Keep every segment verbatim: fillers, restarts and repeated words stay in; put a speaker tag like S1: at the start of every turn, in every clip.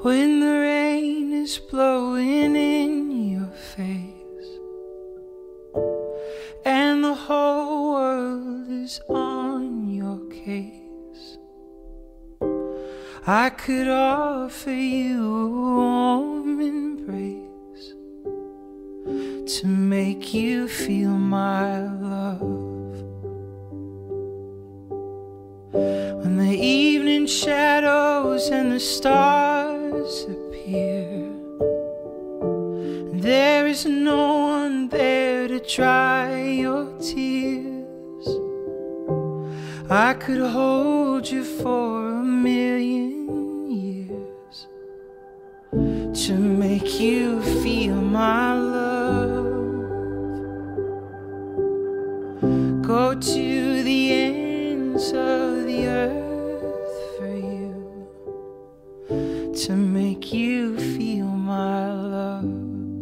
S1: when the rain is blowing in your face and the whole world is on your case. I could offer you a warm embrace to make you feel my love. When the evening shadows and the stars appear, there is no one there to dry your tears. I could hold you for a million years to make you feel my love. Go to the ends of the earth for you to make you feel my love.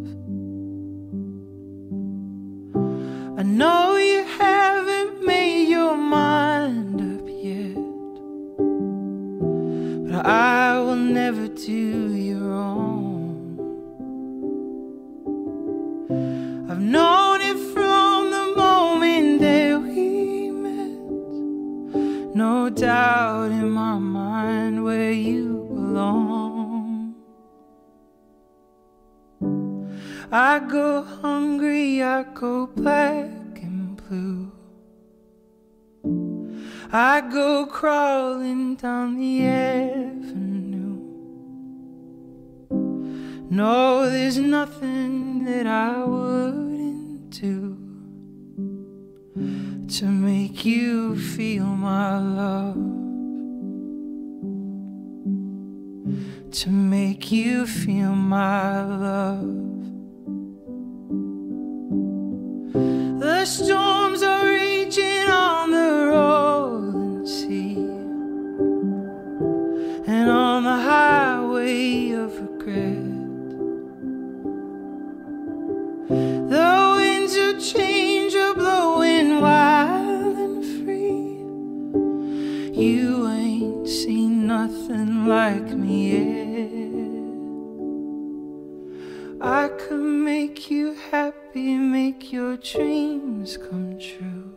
S1: I know you haven't made your mind up yet, but I will never do you wrong. I've known it from the moment that we met, no doubt in my mind where you belong. I go hungry, I go black and blue, I go crawling down the avenue. No, there's nothing that I wouldn't do to make you feel my love, to make you feel my love. The storms are raging on the rolling sea and on the highway of regret. The winds of change are blowing wild and free. You ain't seen nothing like me yet. I could make you happy, make your dreams come true.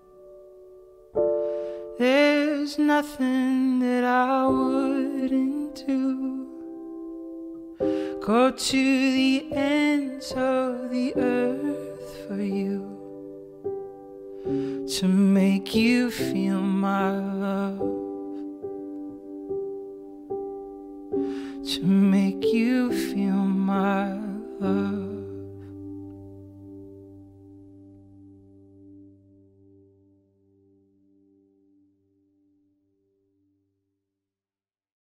S1: There's nothing that I wouldn't do. Go to the ends of the earth for you to make you feel my love, to make you feel my love.